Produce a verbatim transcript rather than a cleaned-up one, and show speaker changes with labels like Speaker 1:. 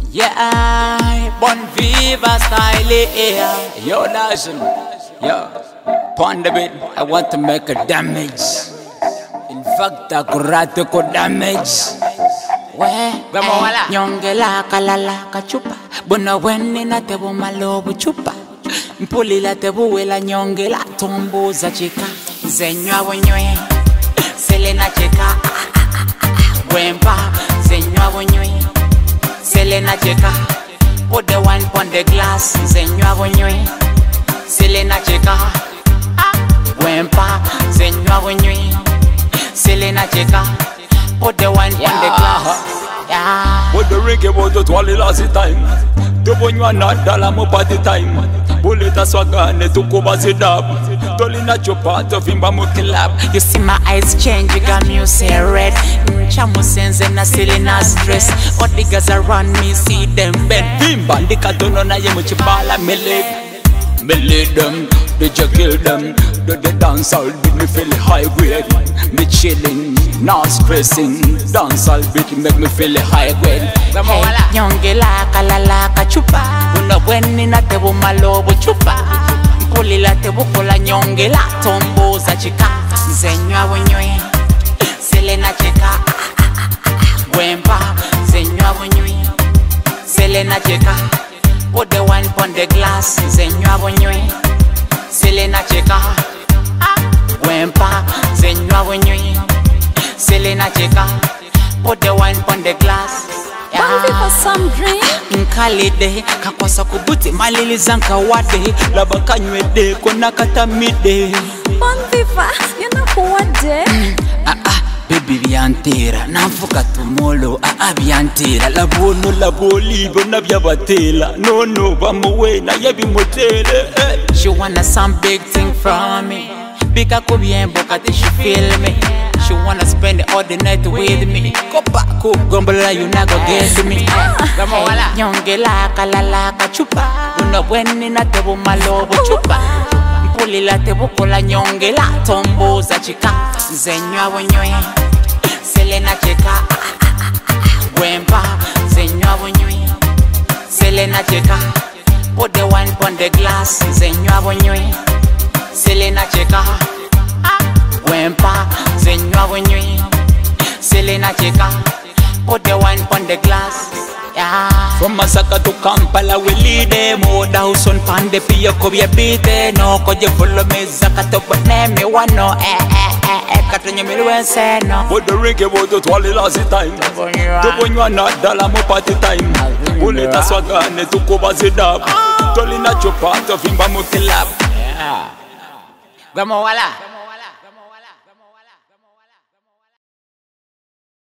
Speaker 1: Yeah, Bon Viva style, yeah. Yo, Dawson, yo, pon the bit, I want to make a damage. In fact, I could write a damage. We, nyonge la kalala kachupa, bona wene na tebu malobu chupa. Mpuli la tebu wela nyonge la tumbo za chika. Zenywa wanywe, Selena cheka. Wempa, zenywa wanywe, Selena cheka. Put the wine on the glass, zenywa wanywe, Selena cheka. Wempa, zenywa wanywe, Selena cheka. Put the wine yeah. on the glass. Yeah.
Speaker 2: But the reggae was the twirly last time. The one you are not dollar more party time. Bullet a swagger and took over the dub. Tolina your part of him, but collab.
Speaker 1: You see my eyes change, you got me say red. Chamu sense and a Selena's dress. All the guys around me see them bend.
Speaker 2: Bimba, the cartoon on a yamuchibala me leg. Me lead them, did you kill them? Do the dance all did me feel high grade. Me chilling, not stressing. Dance all bit make me feel high grade.
Speaker 1: Hey, nyonge la kalala kachupa. Una weni na tebu malobu chupa. Mpuli la tebu kola nyonge la tombo za chika. Zenywa wanywe, Selena cheka. Wempa, zenywa wanywe, Selena cheka. Put the wine on the glass, zenywa wanywe, Selena cheka. Wempa, zenywa wanywe, Selena cheka. Put the wine on the glass.
Speaker 3: Bon Viva some drink.
Speaker 1: Nkalide, kakwasa kubuti malili zanka wade. Laba kanywede, kona katamide.
Speaker 3: Bon Viva, you know what day?
Speaker 1: Ah ah, baby biantera, nafuka tumolo. Ah ah biantera, labono laboli, bona biabatela. No no, bamuwe na yebi motele. She wanna some big thing from me. Bika ko bien bokati she feel me. She wanna spend all the night with me. Go back, go gombola, you not go get me. Nyonge la kalala kachupa. Una weni na tebu malobu chupa. Mpuli la tebu kola nyonge la tombo za chika. Zenywa wanywe, Selena cheka. Wempa, zenywa wanywe, Selena cheka. Put the wine on the glass, zenywa wanywe, Selena cheka. Wempa, zenywa wanywe, Selena cheka. Put the wine on the glass. Yeah.
Speaker 2: From Masaka to Kampala we lead them.
Speaker 1: Moda uson pande piyo kobye bite. No koje follow me zakato but name wano eh eh eh eh katonye milwense no.
Speaker 2: But the reggae was the twirly last time. The one you are not dollar more party time. Bullet a swagger and took over the dub. Tolina your part of him, but collab.
Speaker 1: Yeah. Vamos wala.